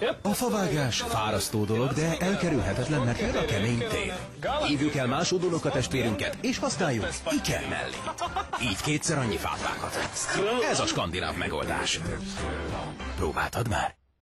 A favágás fárasztó dolog, de elkerülhetetlen, mert jön a kemény tél. Hívjuk el más udonokatestvérünket, és használjuk Iker mellé. Így kétszer annyi fát vághat. Ez a skandináv megoldás. Próbáltad már?